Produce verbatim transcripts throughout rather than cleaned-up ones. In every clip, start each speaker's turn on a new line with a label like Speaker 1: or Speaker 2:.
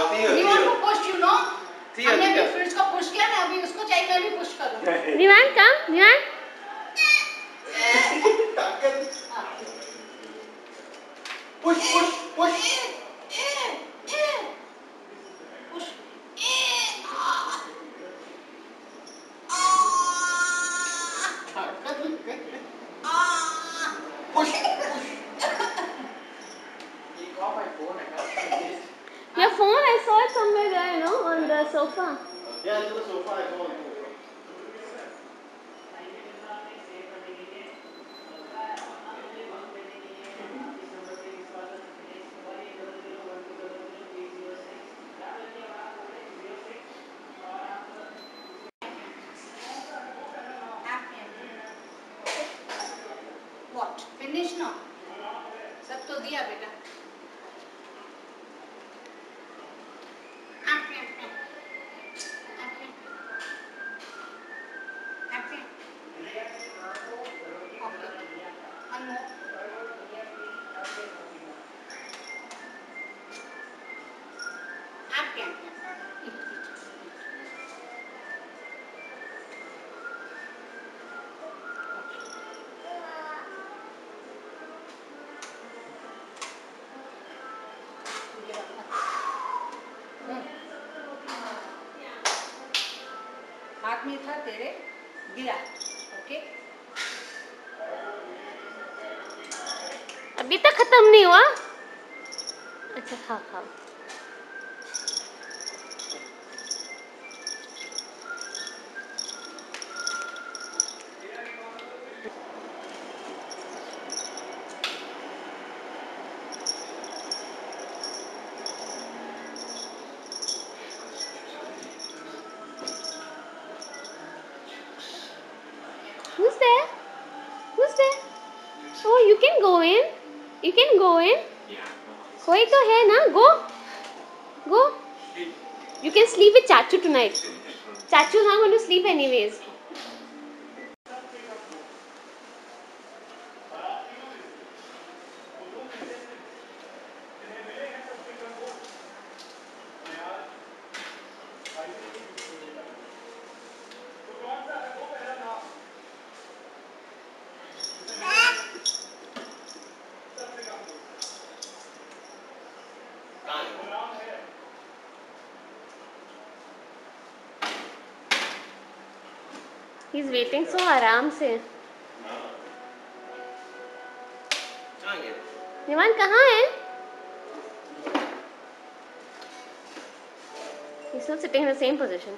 Speaker 1: निवान को push you know हमने अभी फ्रिज को पुश किया ना अभी उसको चाहिए मैं भी पुश करूं
Speaker 2: निवान कम निवान
Speaker 3: push push push
Speaker 2: Your phone, I saw it somewhere there, you know, on the sofa.
Speaker 3: Yeah, it's on the sofa. I saw it.
Speaker 1: What? Finish now. सब तो दिया बेटा. हाथ में था तेरे गिरा ओके
Speaker 2: अभी तक खत्म नहीं हुआ अच्छा खा खा Who's there? Who's there? Oh, you can go in. You can go in. कोई तो है ना? Go. Go. You can sleep with Chachu tonight. Chachu is not going to sleep anyways. He's waiting so आराम से. निवान कहाँ है? He's still sitting in the same position.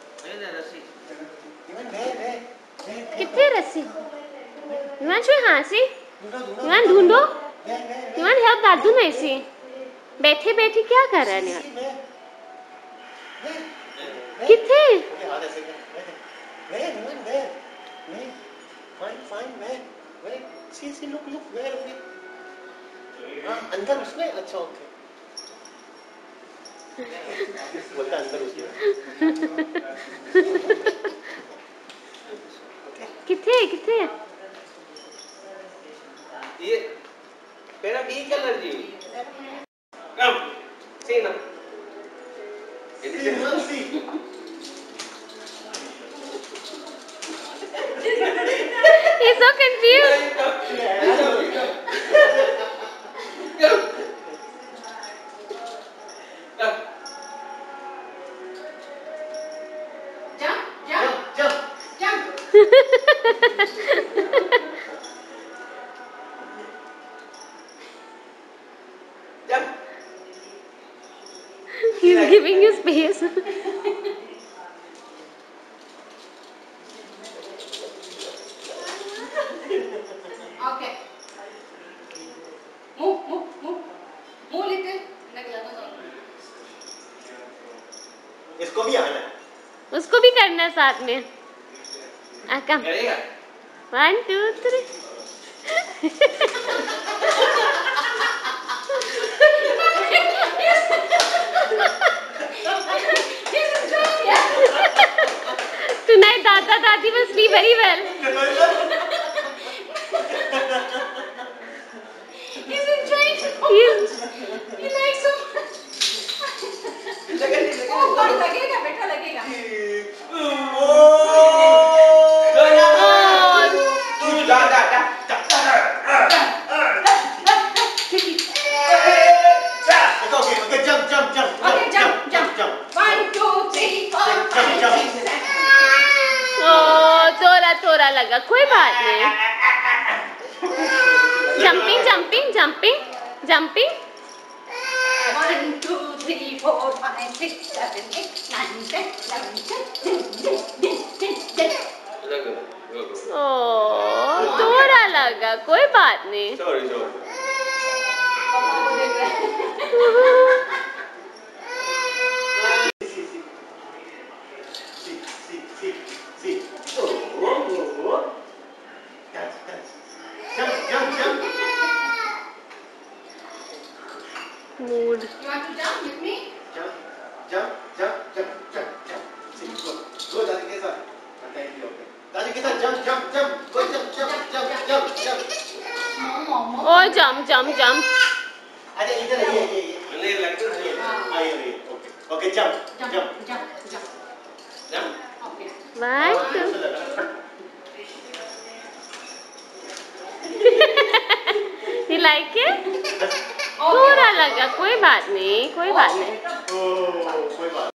Speaker 2: कितने रस्सी? निवान शो हाँ सी? निवान ढूंढो? निवान help दादू ना इसी. बैठे बैठे क्या कर रहा है निवान? कितने?
Speaker 3: Where, where, where, where? Find, find, where, where? See, see, look, look, where, where? हाँ, अंदर उसमें, अच्छा, ओके. बोलता अंदर उसमें.
Speaker 2: कितने, कितने?
Speaker 4: ये, मेरा बी कलर जी. Come, see now.
Speaker 3: See, now see.
Speaker 2: He's so confused.
Speaker 1: jump jump
Speaker 3: Jump,
Speaker 1: jump
Speaker 4: Jump.
Speaker 2: He's giving you space.
Speaker 1: okay move move move move little
Speaker 3: इसको भी आना है.
Speaker 2: उसको भी करना है साथ में. आ कम.
Speaker 4: करेगा.
Speaker 2: One, two, three. Tonight, Dada Dadi will sleep very well.
Speaker 1: he's enjoying
Speaker 2: He's
Speaker 1: he likes so much
Speaker 2: jumping, jumping, jumping, jumping.
Speaker 1: One, two, three, four, five, six, seven, eight, nine, ten, eleven, twelve.
Speaker 4: लगा गो गो
Speaker 2: ओह, थोड़ा लगा, कोई बात नहीं.
Speaker 4: Sorry sorry
Speaker 1: पापा को देख रहे हैं.
Speaker 2: Mood.
Speaker 1: You want to jump with me?
Speaker 3: Jump, jump, jump, jump, jump, jump. See, go, go, दादी के साथ. Thank you. दादी के साथ jump, jump, jump, go, jump, jump, jump, jump, jump.
Speaker 1: Mom, mom.
Speaker 2: Oh, jump, jump, jump.
Speaker 3: अरे इधर ये ये ये.
Speaker 4: नहीं लगता है
Speaker 3: आइए आइए. Okay, okay, jump,
Speaker 1: Jump,
Speaker 3: jump.
Speaker 1: jump, jump.
Speaker 4: जम
Speaker 1: Okay.
Speaker 2: One, two. You like it? थोड़ा लगा, कोई बात नहीं, कोई बात नहीं.
Speaker 3: Oh, कोई बात